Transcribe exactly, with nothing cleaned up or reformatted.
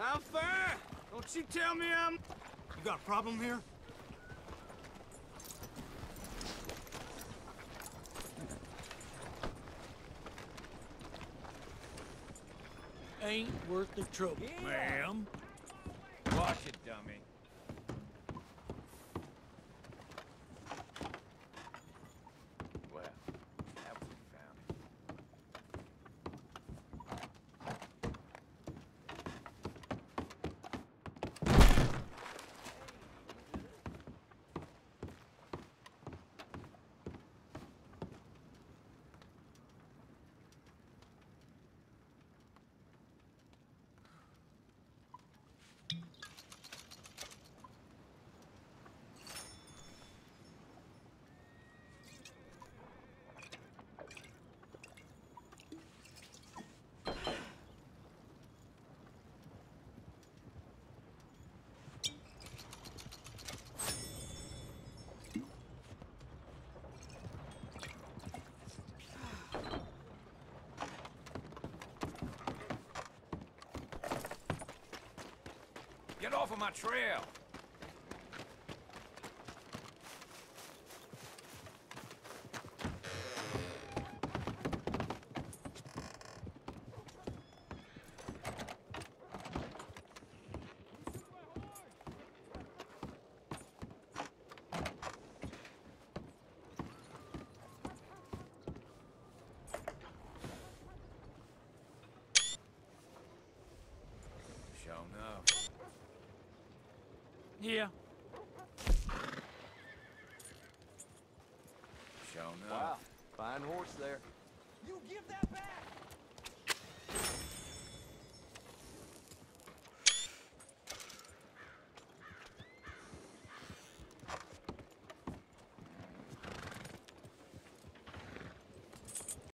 How far? Don't you tell me I'm... You got a problem here? Ain't worth the trouble, Yeah. ma'am. Watch it, dummy. Well, that was confounding. Get off of my trail! Sure enough. Yeah. Sure enough. Wow, fine horse there. You give that back!